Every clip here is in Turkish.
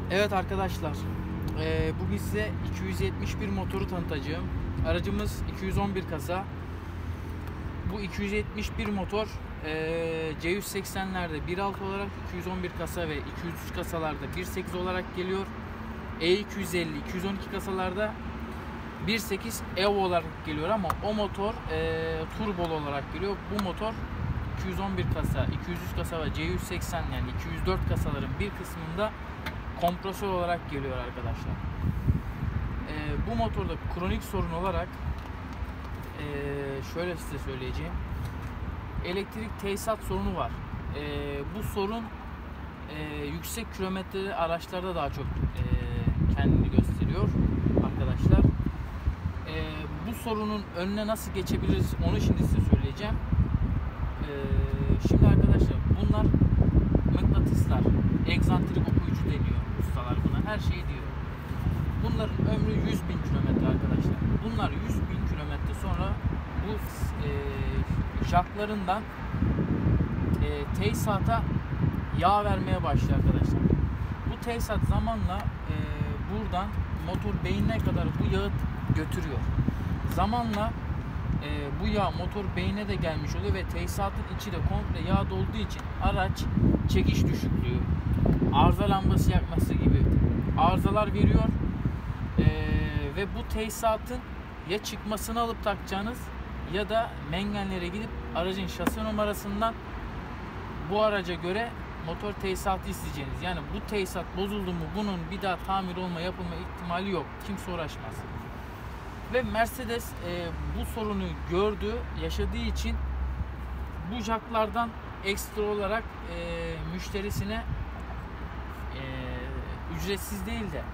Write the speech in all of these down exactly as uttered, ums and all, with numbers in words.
Evet arkadaşlar, e, bugün size iki yüz yetmiş bir motoru tanıtacağım. Aracımız iki yüz on bir kasa. Bu iki yüz yetmiş bir motor e, C yüz seksenlerde bir altı olarak, iki yüz on bir kasa ve iki yüz üç kasalarda bir sekiz olarak geliyor. E iki yüz elli, iki yüz on iki kasalarda bir sekiz Evo olarak geliyor ama o motor e, turbolu olarak geliyor. Bu motor iki yüz on bir kasa, iki yüz üç kasa ve C yüz seksen yani iki yüz dört kasaların bir kısmında kompresör olarak geliyor arkadaşlar. Ee, bu motorda kronik sorun olarak ee, şöyle size söyleyeceğim. Elektrik tesisat sorunu var. Ee, bu sorun ee, yüksek kilometreli araçlarda daha çok ee, kendini gösteriyor arkadaşlar. Ee, bu sorunun önüne nasıl geçebiliriz onu şimdi size söyleyeceğim. Ee, şimdi arkadaşlar bunlar mıknatıslar, egzantrik okuyucu deniyor ustalar buna, her şeyi diyor. Bunların ömrü yüz bin kilometre arkadaşlar. Bunlar yüz bin kilometre sonra bu e, jaklarından e, tesisata yağ vermeye başlıyor arkadaşlar. Bu tesisat zamanla e, buradan motor beynine kadar bu yağı götürüyor. Zamanla e, bu yağ motor beynine de gelmiş oluyor ve tesisatın içi de komple yağ dolduğu için araç çekiş düşüklüğü, arıza lambası yakması gibi arızalar veriyor. Ee, ve bu tesisatın ya çıkmasını alıp takacağınız ya da mengenlere gidip aracın şasi numarasından bu araca göre motor tesisatı isteyeceğiniz. Yani bu tesisat bozuldu mu bunun bir daha tamir olma yapılma ihtimali yok. Kimse uğraşmaz. Ve Mercedes e, bu sorunu gördü, yaşadığı için bu jaklardan ekstra olarak e, müşterisine e, ücretsiz değil de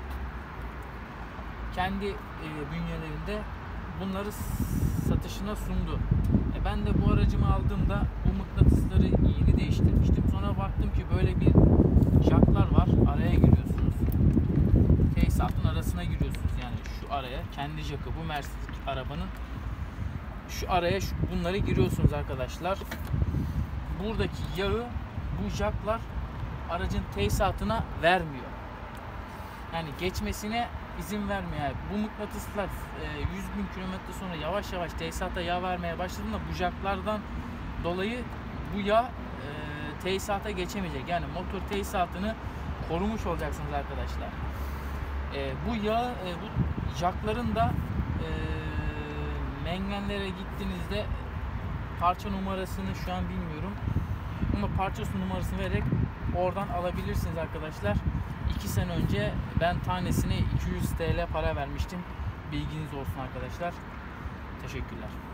kendi e, bünyelerinde bunları satışına sundu. E, ben de bu aracımı aldığımda bu mıknatısları yeni değiştirmiştim. Sonra baktım ki böyle bir jaklar var. Araya giriyorsunuz. Tesisatın arasına giriyorsunuz. Yani şu araya. Kendi jakı. Bu Mercedes arabanın şu araya şu, bunları giriyorsunuz arkadaşlar. Buradaki yağı bu jaklar aracın tesisatına vermiyor. Yani geçmesine izin vermiyor. Yani bu mıknatıslar yüz bin kilometre sonra yavaş yavaş tesisata yağ vermeye başladığında bu jaklardan dolayı bu yağ e, tesisata geçemeyecek. Yani motor tesisatını korumuş olacaksınız arkadaşlar. E, bu yağ, e, bu jakların da e, mengenlere gittiğinizde parça numarasını şu an bilmiyorum. Ama parçası numarasını vererek oradan alabilirsiniz arkadaşlar. iki sene önce ben tanesine iki yüz TL para vermiştim. Bilginiz olsun arkadaşlar. Teşekkürler.